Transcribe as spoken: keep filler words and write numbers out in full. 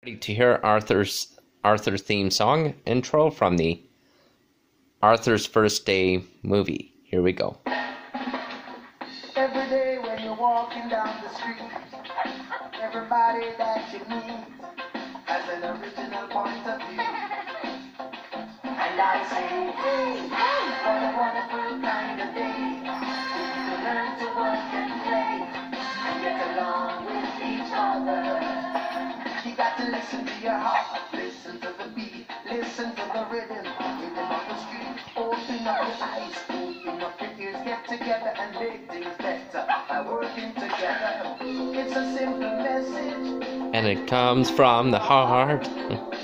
To hear Arthur's Arthur theme song intro from the Arthur's First Day movie. Here we go. Every day when you're walking down the street, everybody that you meet has an original point of view. And I say, hey, what a wonderful kind of day to learn to work and play and get along with each other. You got to listen to your heart, listen to the beat, listen to the rhythm, rhythm on the street. Open up your eyes, open up your ears, get together and make things better by working together. It's a simple message, and it comes from the heart.